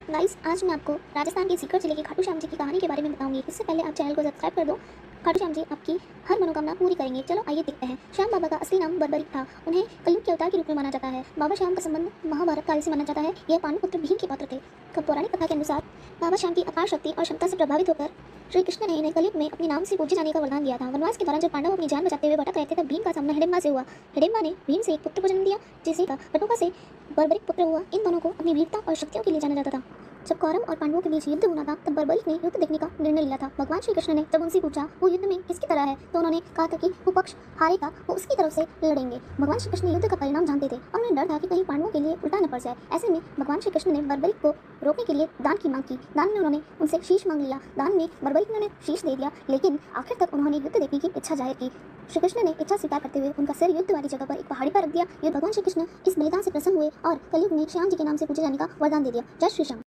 Guys, आज मैं आपको राजस्थान के सीकर जिले के खाटू श्याम जी की कहानी के बारे में बताऊंगी। इससे पहले आप चैनल को सब्सक्राइब कर दो। खाटू श्याम जी आपकी हर मनोकामना पूरी करेंगे। चलो आइए देखते हैं। श्याम बाबा का असली नाम बर्बरिक था। उन्हें कलयुग के अवतार के रूप में माना जाता है। बाबा श्याम का संबंध महाभारत काल से माना जाता है। यह पांडु पुत्र भीम के पात्र थे। पौराणिक कथा के अनुसार बाबा श्याम की अपार शक्ति और क्षमता से प्रभावित होकर श्री कृष्ण ने इन्हें कलयुग में अपने नाम से पूजे जाने का वरदान दिया था। वनवास के दौरान जब पांडव अपनी जान बचाते हुए भटक रहे थे, तब भीम का सामना हिडिंबा से हुआ। हिडिंबा ने भीम से एक पुत्र को जन्म दिया, जिसे का बटुका से बर्बरिक पुत्र हुआ। इन दोनों को अपनी वीरता और शक्तियों के लिए जाना जाता था। जब कौरव और पांडवों के बीच युद्ध होना था, तब बर्बरिक ने युद्ध देखने का निर्णय लिया था। भगवान श्री कृष्ण ने जब उनसे पूछा वो युद्ध में किसकी तरह है, तो उन्होंने कहा था कि वो पक्ष हारेगा वो उसकी तरफ से लड़ेंगे। भगवान श्री कृष्ण युद्ध का परिणाम जानते थे और उन्हें डर था कि कहीं पांडवों के लिए उल्टा न पड़ जाए। ऐसे में भगवान श्री कृष्ण ने बर्बरिक को रोकने के लिए दान की मांग की। दान में उन्होंने उनसे शीश मांग लिया। दान में बर्बरिक ने शीश दे दिया, लेकिन आखिर तक उन्होंने युद्ध देखने की इच्छा जाहिर की। श्री कृष्ण ने इच्छा स्वीकार करते हुए उनका सिर युद्ध वाली जगह पर एक पहाड़ी पर रख दिया। भगवान श्री कृष्ण इस बलिदान से प्रसन्न हुए और कलयुग में श्याम जी के नाम से पूजे जाने का वरदान दे दिया। जय श्री श्याम।